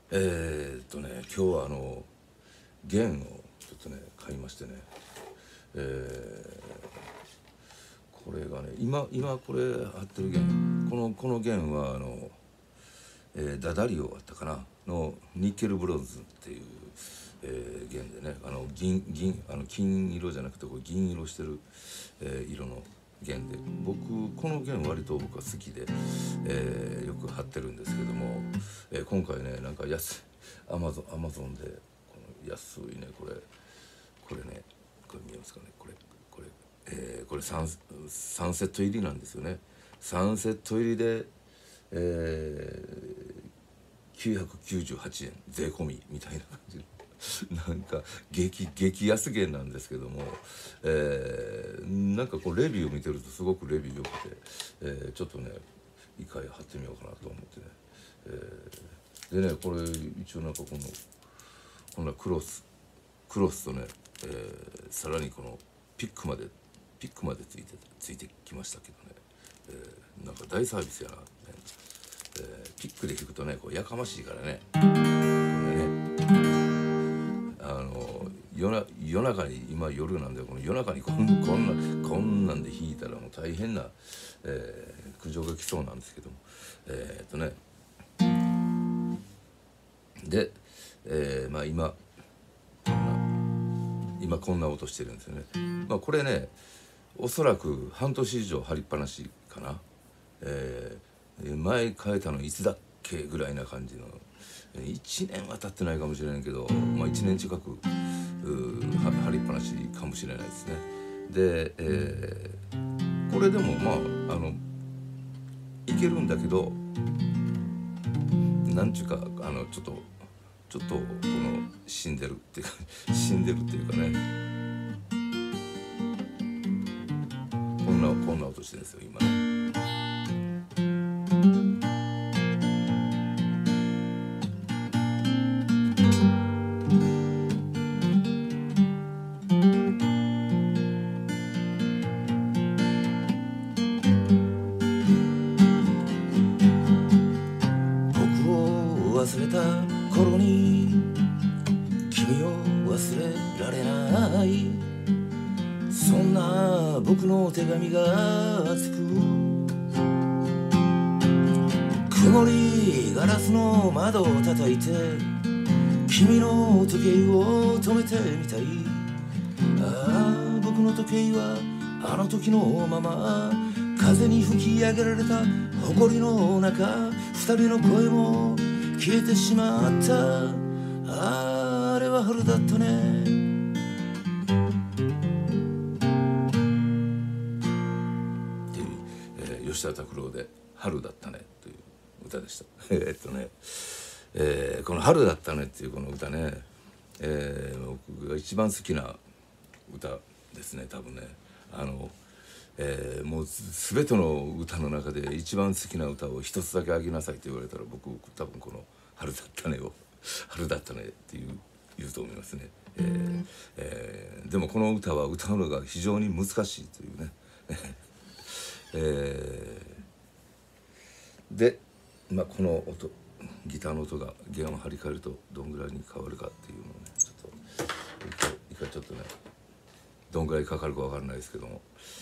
今日は弦をちょっとね買いましてね、これがね今これ貼ってる弦、この弦はダダリオあったかなのニッケルブロンズっていう、弦でね金色じゃなくてこう銀色してる、色の弦で、この弦割と僕は好きで、よく貼ってるんですけども、今回ねなんかアマゾンでこの安いねこれね、これ見えますかね、これ3セット入りなんですよね。3セット入りで、998円税込みみたいな感じなんか激安弦なんですけども、なんかこうレビュー見てるとすごくレビュー良くて、ちょっとね一回貼ってみようかなと思ってね、でねこれ一応なんかこんなクロスとね、さらにこのピックまでついてきましたけどね、なんか大サービスやな、ピックで弾くとねこうやかましいからね、これね夜中に、今夜なんでこの夜中にこんなんで弾いたらもう大変な、苦情が来そうなんですけども、で、今こんな音してるんですよね。これねおそらく半年以上張りっぱなしかな、前変えたのいつだっけぐらいな感じの、1年は経ってないかもしれないけど、1年近く張りっぱなしかもしれないですね。で、これでもいけるんだけど、なんちゅうかちょっとこの死んでるっていうかね、こんな音してるんですよ今ね。忘れた頃に君を忘れられない、そんな僕の手紙が熱く曇りガラスの窓を叩いて君の時計を止めてみたい。ああ僕の時計はあの時のまま風に吹き上げられた埃の中、二人の声も消えてしまった。あれは春だったね。っていう、吉田拓郎で春だったねという歌でした。この春だったねっていうこの歌ね、僕が一番好きな歌ですね多分ね。もう全ての歌の中で一番好きな歌を一つだけあげなさいと言われたら、僕多分この「春だったね」って言うと思いますね。でもこの歌は歌うのが非常に難しいというね。でこの音、ギターの音が弦を張り替えるとどんぐらいに変わるかっていうのをね、ちょっと一回ちょっとねどんぐらいかかるかわからないですけども、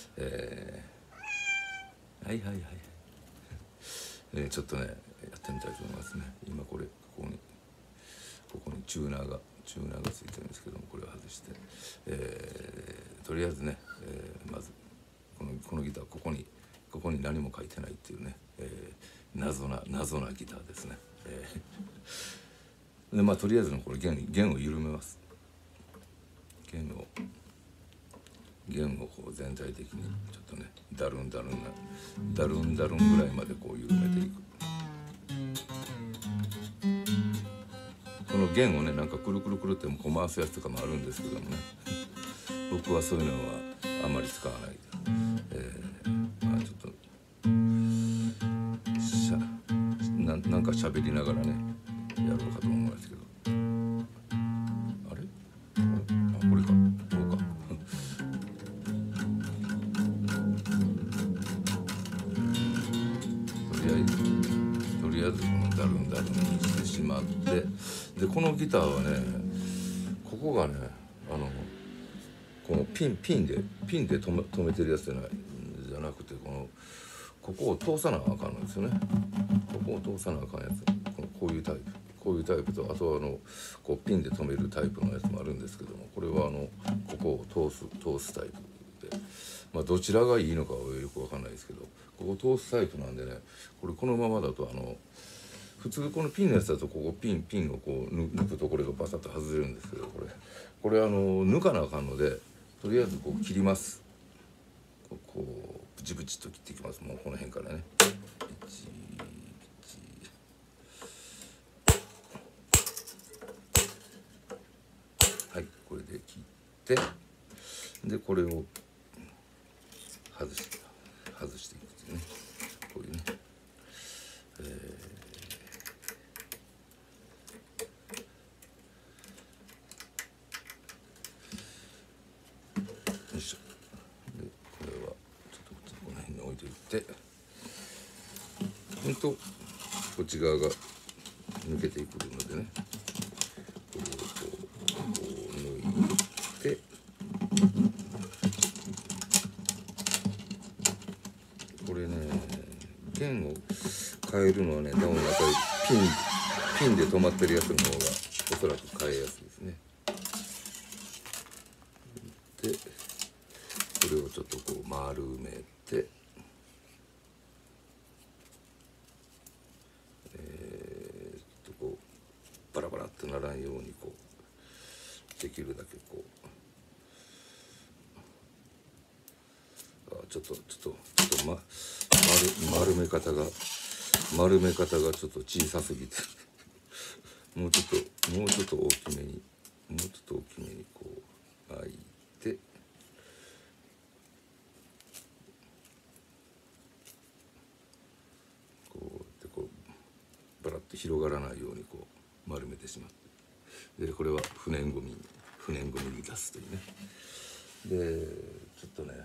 ちょっとねやってみたいと思いますね。今ここにチューナーがついてるんですけども、これを外して、とりあえずね、まずこのギターここに何も書いてないっていうね、謎なギターですね。でとりあえずこれ弦を緩めます。弦をこう全体的にちょっとねダルンぐらいまでこう緩めていく。この弦をねなんかくるくるってこう回すやつとかもあるんですけどもね、僕はそういうのはあんまり使わないで、ちょっとなんか喋りながらねやろうかと思うんですけど、あれこれかどうかとりあえずこのダダルンダルンにしてしまって、でこのギターはね、ここがねこのピンで止めてるやつじゃなくて、ここを通さなあかんのですよね。ここを通さなあかんやつ、こういうタイプと、あとはこうピンで止めるタイプのやつもあるんですけども、これはここを通すタイプで、まあどちらがいいのかはよくわかんないですけど、ここ通すタイプなんでね、このままだと普通このピンのやつだとここピンをこう抜くとこれがバサッと外れるんですけど、これ抜かなあかんので、とりあえずこう切ります。こうブチブチと切っていきます。もうこの辺からね、はい、これで切って、でこれを外していくっていうね、こういうね、よいしょ。でこれはちょっとこの辺に置いておいて、ほんとこっち側が抜けてくるのでね、これをこう抜いて、これね、弦を変えるのはね、多分やっぱりピンで止まってるやつの方がおそらく変えやすいですね。でこれをちょっとこう丸めて、こうバラバラってならんように、こうできるだけこうちょっと丸め方がちょっと小さすぎてもうちょっと大きめにこう開いて、こうバラッと広がらないようにこう丸めてしまって、でこれは不燃ゴミに出すというね。でちょっとなん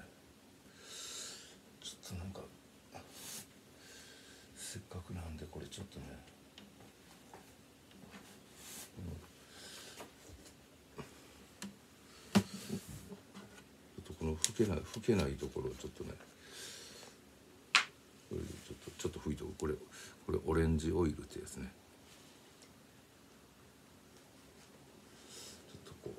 かせっかくなんでこれちょっとね、この吹けないところをちょっとね、これちょっと拭いとく。これオレンジオイルってやつね。ちょっとこ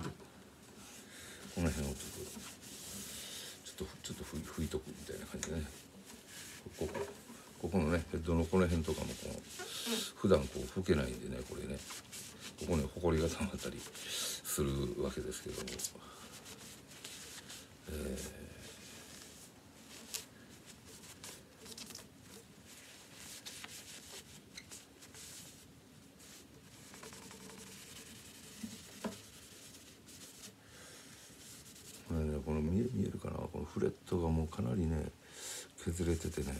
の辺をちょっと拭いとくみたいな感じでね。ここのねヘッドのこの辺とかも普段こう拭けないんでね、これね、ここにほこりが溜まったりするわけですけども、これね、見えるかな、このフレットがもうかなりね削れててね、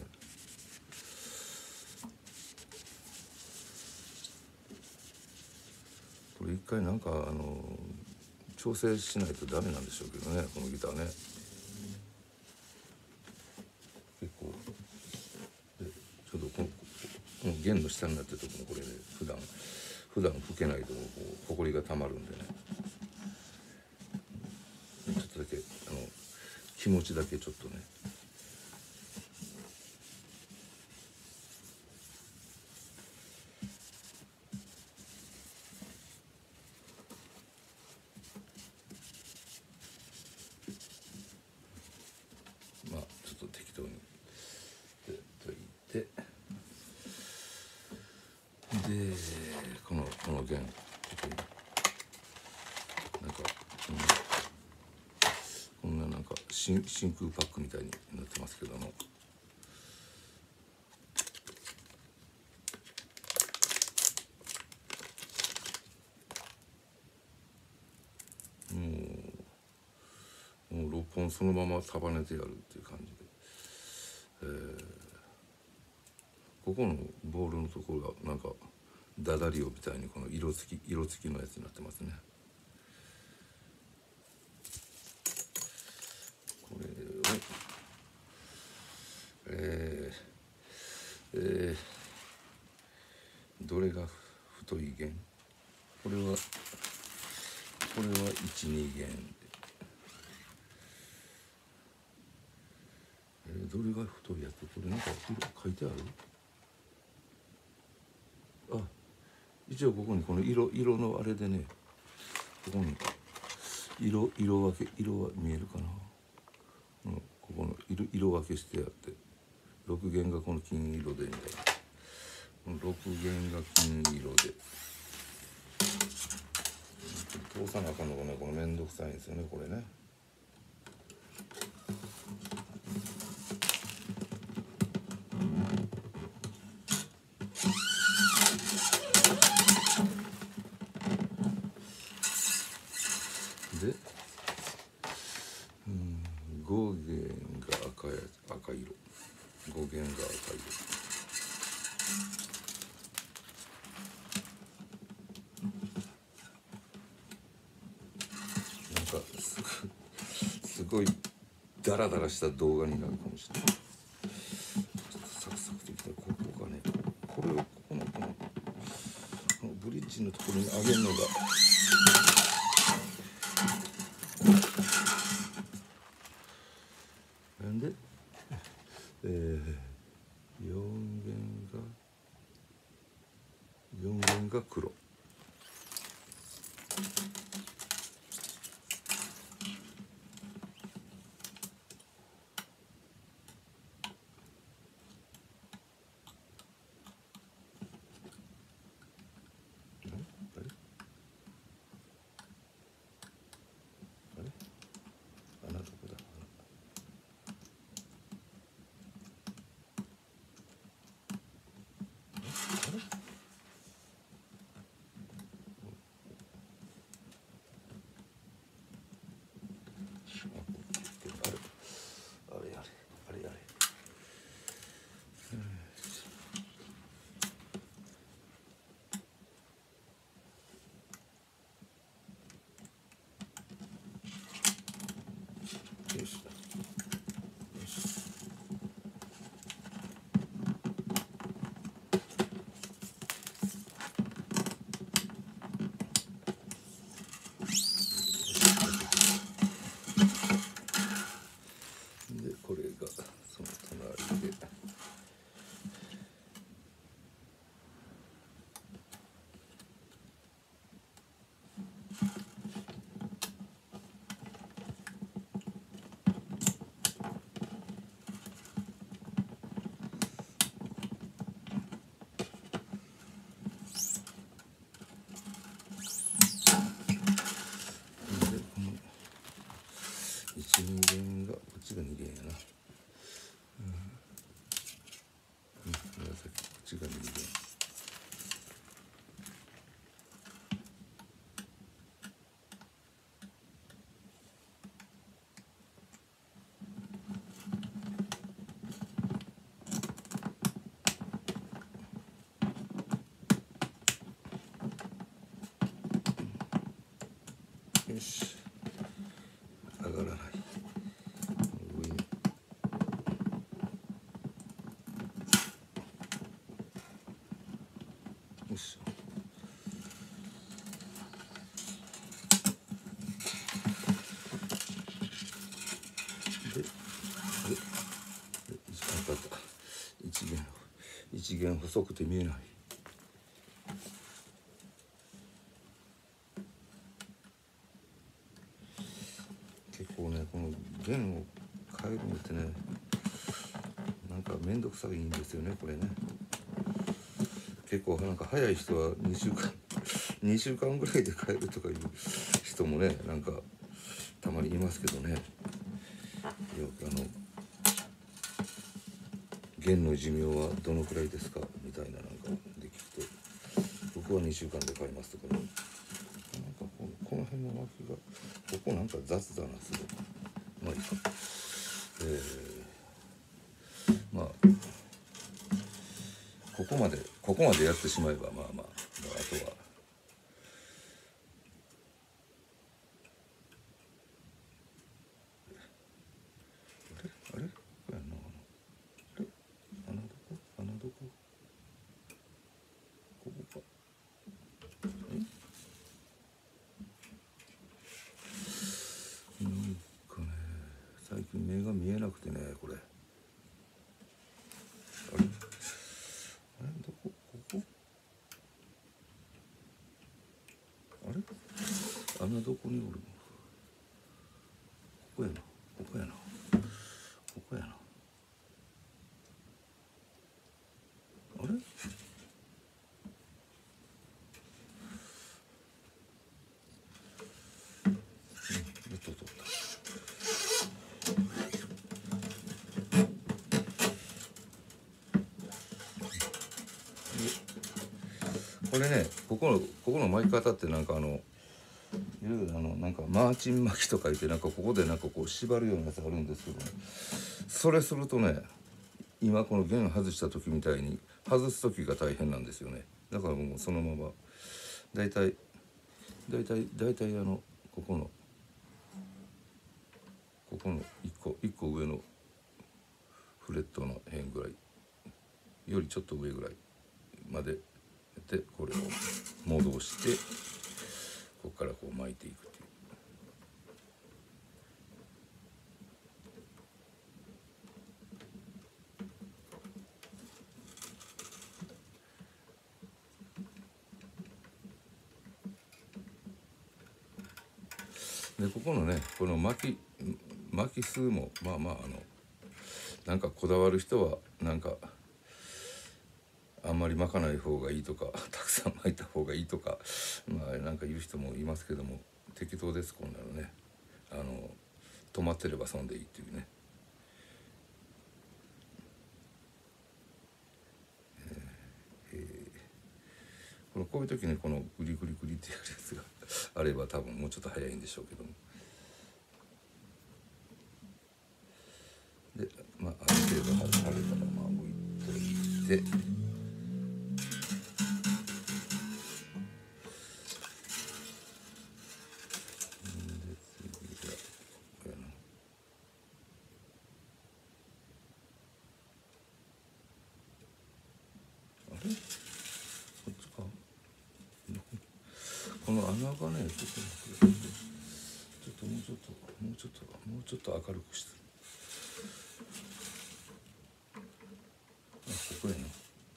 これ一回なんか調整しないとダメなんでしょうけどね、このギターね。結構でちょっとこの弦の下になってるところ、これね、普段吹けないとこうほこりがたまるんでね、ちょっとだけ気持ちだけちょっとね、まあちょっと適当にといて、でこの弦なんか、こんななんか真空パックみたいになってますけども、もう6本そのまま束ねてやるっていう感じで、ここのボールのところがなんかダダリオみたいにこの色付きのやつになってますね。これをどれが太い弦？これは12弦。どれが太いやつ？これなんか書いてある？あ、一応ここにこの色のあれでね、ここに色分け、色は見えるかな、ここの色分けしてあって、6弦がこの金色でみたいな、この6弦が金色で通さなあかんのがね、このめんどくさいんですよね、これね。で、5弦が赤色、5弦が赤色。なんかすごいダラダラした動画になるかもしれない。ちょっとサクサクといったらここがね、これをこのブリッジのところに上げるのがなんで、4弦が黒。よし。でこれがその隣で。2弦がこっちが2弦やな、紫、こっちが2弦。よし、上がらない。上によいしょ。一弦細くて見えない。結構ね、この弦を変えるのってね、なんか面倒くさいんですよね、これね。結構なんか早い人は2週間ぐらいで変えるとかいう人もね、なんかたまにいますけどね。弦の寿命はどのくらいですかみたいな、なんかで聞くと、僕は2週間で変えますとかね。なんかこの辺の巻きがここなんか雑だな、すごく。まあいいか。まあここまでやってしまえば、まああとはあれこれやんな。穴どここか。なんかね、最近目が見えなくてね、これ。あれ、どこ、ここ。あれ、穴どこにおるの。ここやな、ここやな、ここやな。あれ。取った。これね、ここの巻き方ってなんかいろいろなんかマーチン巻きとか言ってなんかここでなんかこう縛るようなやつがあるんですけど、ね、それするとね、今この弦外した時みたいに外す時が大変なんですよね。だからもうそのままだいたいここの一個上のフレットの辺ぐらいよりちょっと上ぐらいまででこれを戻してここからこう巻いていくっていう。でここのねこの巻き数もなんかこだわる人はなんかあんまり巻かない方がいいとかたくさん巻いた方がいいとかなんか言う人もいますけども、適当です。こんなのね止まってれば損でいいっていうね。こういう時にこのグリグリグリってやるやつがあれば多分もうちょっと早いんでしょうけども。である程度晴れたら置いといて。この穴がね、ちょっと待って、もうちょっと明るくして。ここやな。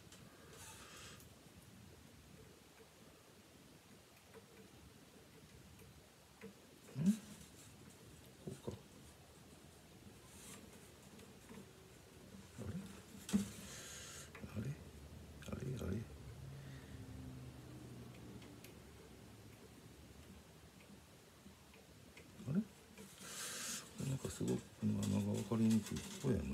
こうか。あれ。なんかすごく穴が分かりにくい。ここやな。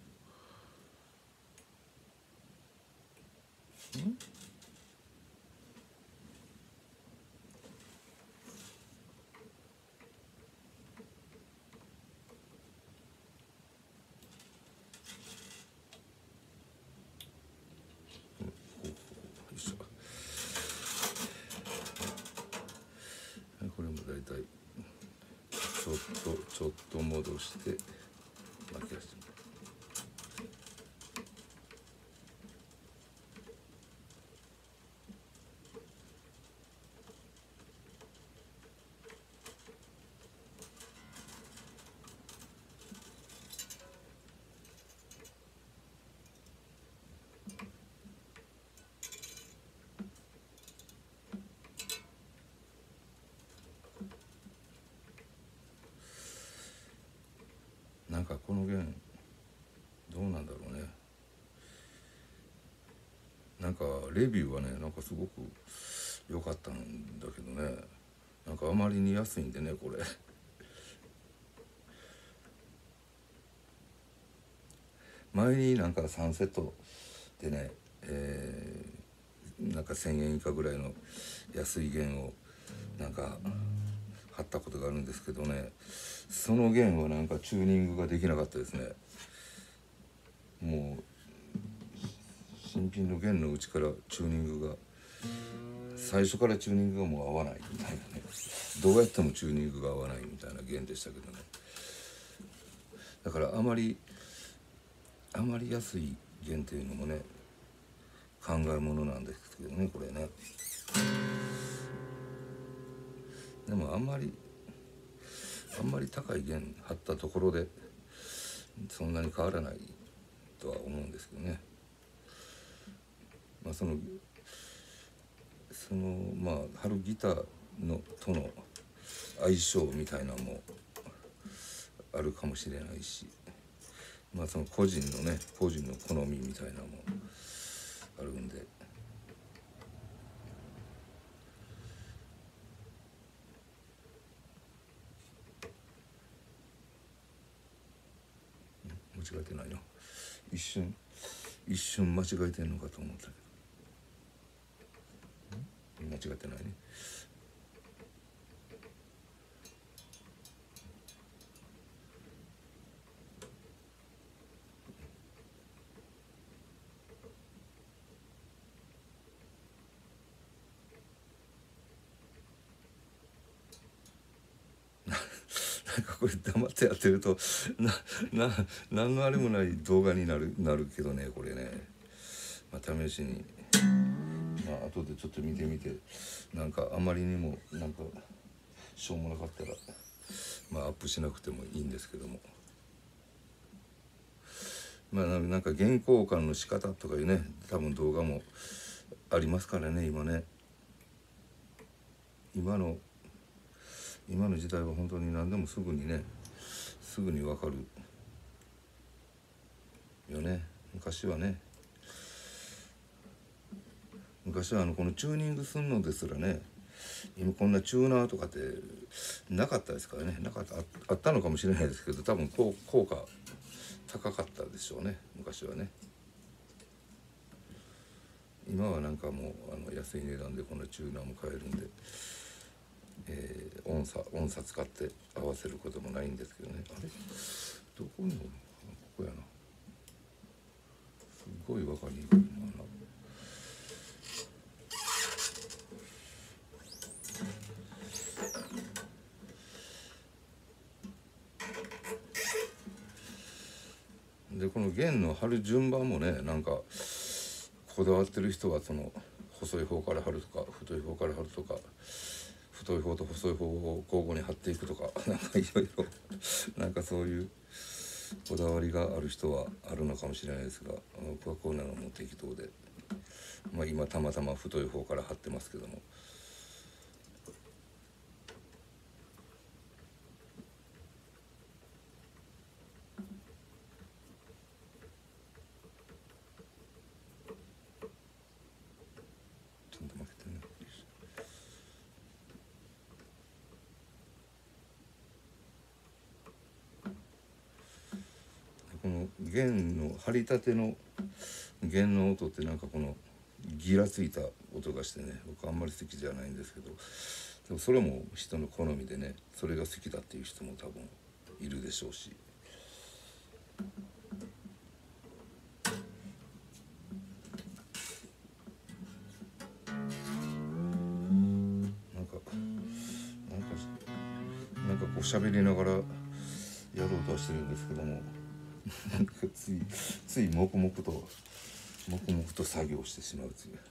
これもだいたいちょっと戻して巻き出して。なんかこの弦どうなんだろうね。なんかレビューはねなんかすごく良かったんだけどね、なんかあまりに安いんでねこれ前になんか3セットでね、なんか1,000円以下ぐらいの安い弦をなんか買ったことがあるんですけどね、その弦はなんかチューニングができなかったですね。もう新品の弦のうちからチューニングが最初からチューニングがもう合わないみたいなね、どうやってもチューニングが合わないみたいな弦でしたけどね。だからあまり安い弦っていうのもね考えものなんですけどねこれ。 でもあんまり高い弦張ったところでそんなに変わらないとは思うんですけどね。まあそのまあ張るギターのとの相性みたいなのもあるかもしれないし、まあその個人の好みみたいなのもあるんで。間違えてないな。一瞬間違えてんのかと思ったけど、間違ってないね。なんかこれ黙ってやってると何のあれもない動画になるけどね、これね、まあ、試しにまあ後でちょっと見てみて、なんかあまりにもなんかしょうもなかったらまあアップしなくてもいいんですけども、まあなんか原稿感の仕方とかいうね、多分動画もありますからね、今ね。今の時代は本当に何でもすぐに分かるよね。昔はこのチューニングするのですらね、今こんなチューナーとかってなかったですからね。あったのかもしれないですけど、多分効果高かったでしょうね、昔はね。今はなんかもう安い値段でこのチューナーも買えるんで、音差使って合わせることもないんですけどね。あれどこにここやな、すごい分かりにくいな。でこの弦の張る順番もね、なんかこだわってる人はその細い方から張るとか太い方から張るとか、太い方と細い方を交互に張っていくとか、なんかいろいろなんかそういうこだわりがある人はあるのかもしれないですが、僕はこうなのも適当で、まあ、今たまたま太い方から張ってますけども。ちょっと負けてね。この弦の張りたての弦の音ってなんかこのギラついた音がしてね、僕あんまり好きじゃないんですけど、でもそれも人の好みでね、それが好きだっていう人も多分いるでしょうし。なんかこう喋りながらやろうとはしてるんですけども、なんかつい黙々と作業してしまうという、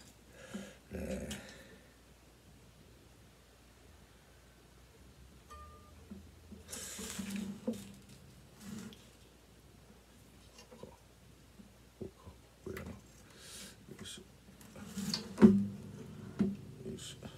これやな。よいしょよいしょ。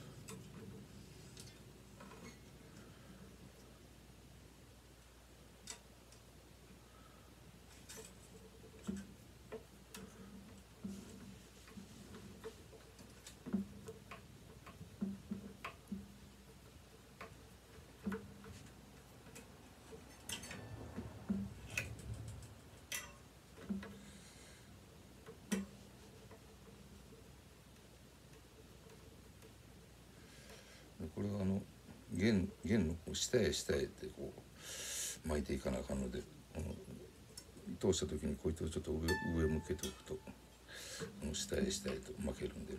これは弦のこう下へってこう巻いていかなあかんので、通した時にこいつをちょっと上向けておくと下へと巻けるんでね。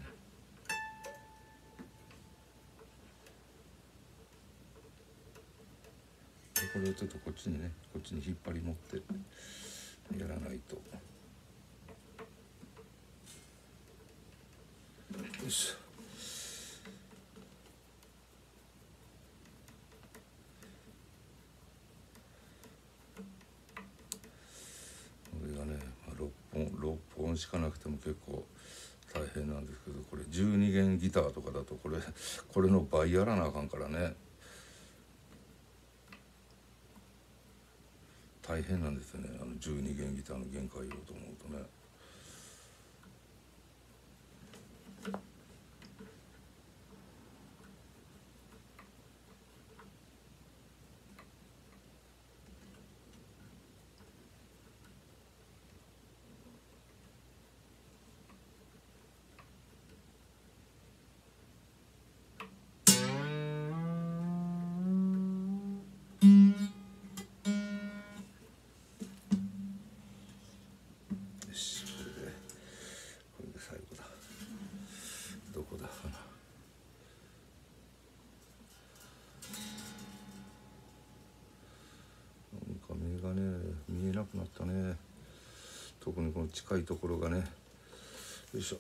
これをちょっとこっちに引っ張り持ってやらないと。よいしょ。 弾かなくても結構大変なんですけど、これ12弦ギターとかだとこれの倍やらなあかんからね、大変なんですよね、12弦ギターの限界をと思うとね。よし、これで最後だ。どこだかな。なんか目がね見えなくなったね、特にこの近いところがね。よいしょ。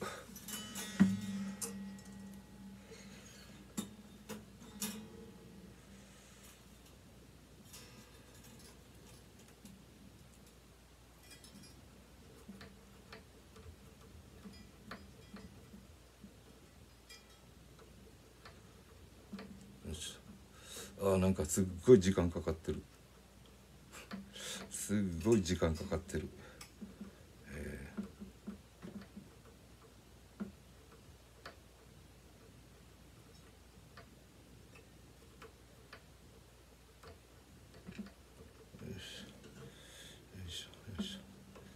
なんかすっごい時間かかってる。すっごい時間かかってる。よいしょよいしょ。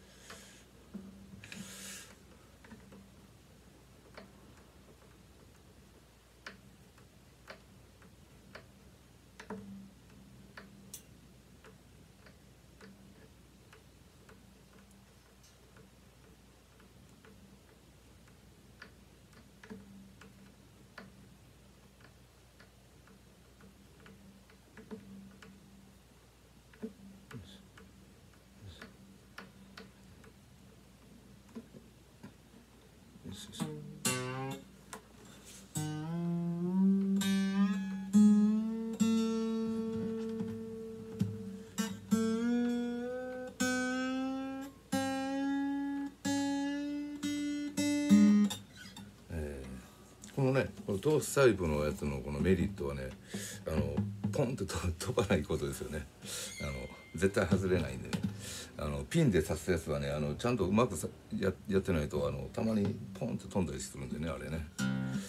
このね、このトースタイプのやつのこのメリットはね、ポンって飛ばないことですよね。絶対外れないんでね。ピンで刺すやつはね、ちゃんとうまくやってないとたまにポンって飛んだりするんでね、あれね。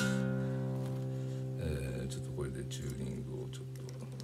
ちょっとこれでチューニングをちょっと。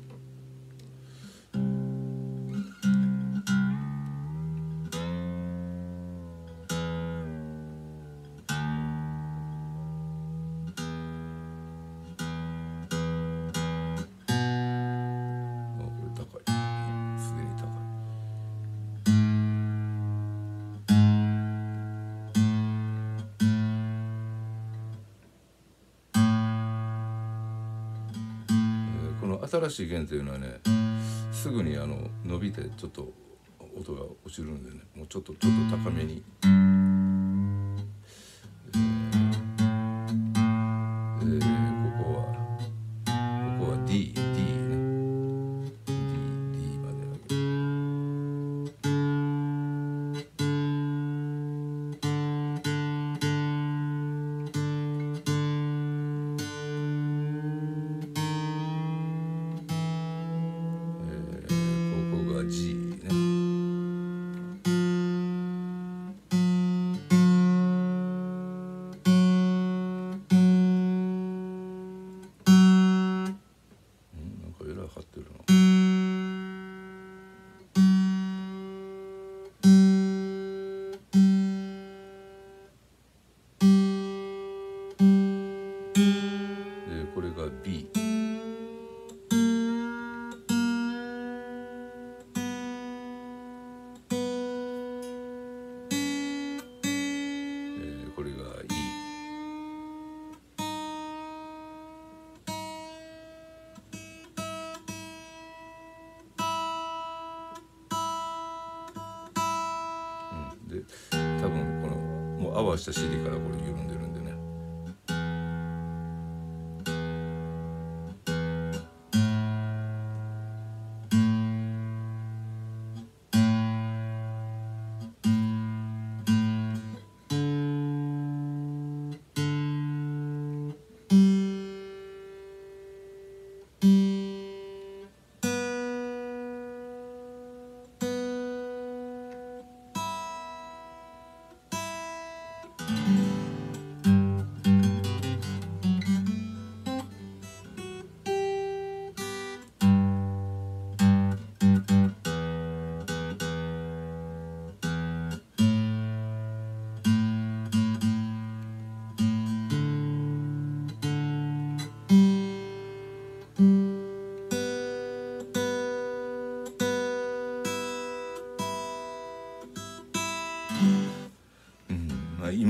新しい弦というのはね、すぐに伸びてちょっと音が落ちるんでね、もうちょっと高めに、ここは D ね、 D まで上げる。ここが G ね。なんかえらい張ってるな。でこれが B。これが E。で多分このもう合わせた CD からこれ緩んでるんでね。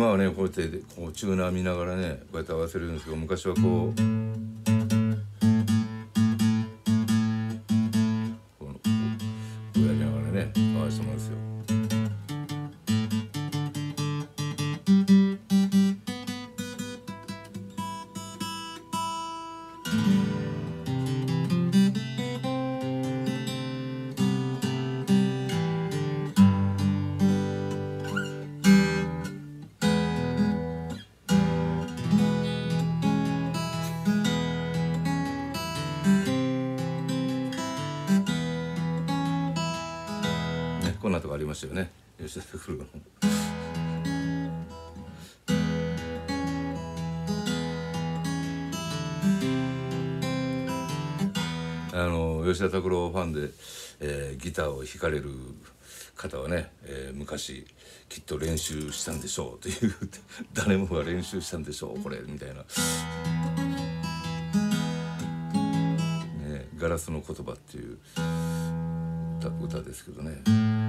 今はねこうやってこうチューナー見ながらねこうやって合わせるんですけど、昔はこうこうやりながらね合わせてもらうんですよ。こんなとこありましたよね、吉田拓郎の。吉田拓郎ファンで、ギターを弾かれる方はね、昔きっと練習したんでしょうという誰もが練習したんでしょうこれみたいな、ね、ガラスの言葉っていう歌ですけどね。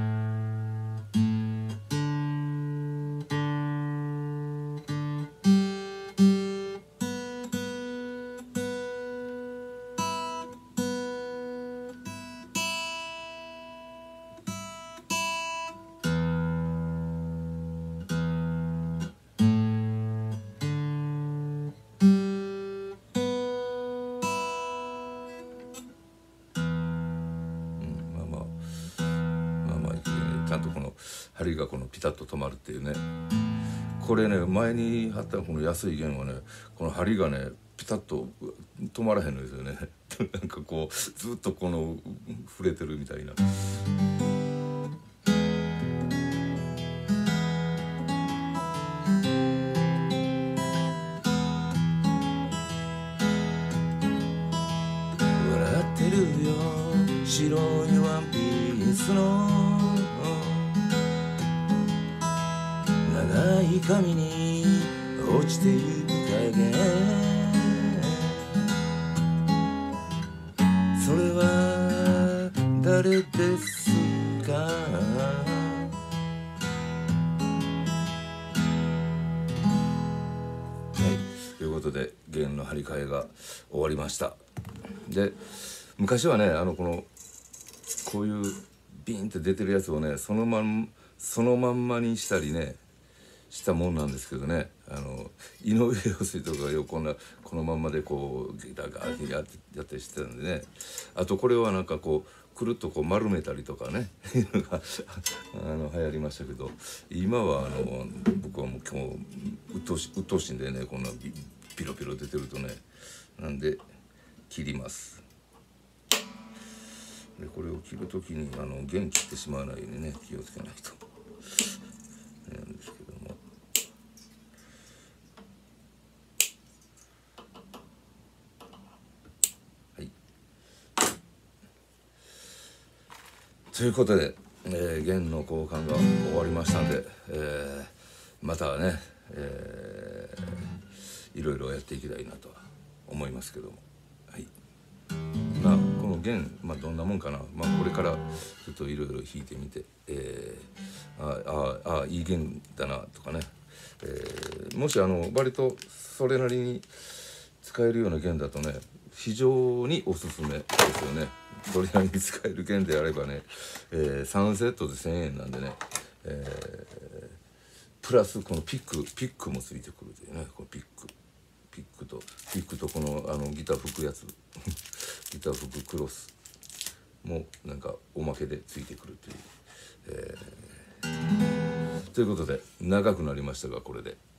ちゃんとこの針がこのピタッと止まるっていうね。これね前に貼ったこの安い弦はねこの針がねピタッと止まらへんのですよねなんかこうずっとこの触れてるみたいな。笑ってるよ白いワンピースの長い髪に落ちてゆく影、それは誰ですか。はいということで弦の張り替えが終わりました。で昔はねこういうビンって出てるやつをねそのまんまにしたりねしたもんなんですけどね、井上陽水とかよこのまんまでこうギターガーッてやったりしてたんでね。あとこれはなんかこうくるっとこう丸めたりとかね流行りましたけど、今は僕はもう今日鬱陶しいんでねこんなピロピロ出てるとね、なんで切ります。でこれを切るときに弦切ってしまわないようにね気をつけないとなんですけども。はい。ということで、弦の交換が終わりましたので、またね、いろいろやっていきたいなとは思いますけども。はい。この弦、どんなもんかな、これからちょっといろいろ弾いてみて、いい弦だなとかね、もし割とそれなりに使えるような弦だとね非常におすすめですよね。それなりに使える弦であればね、3セットで1,000円なんでね、プラスこのピックもついてくるというね、このピックとこのギター吹くやつギター吹くクロスもなんかおまけでついてくるという、ということで長くなりましたがこれで。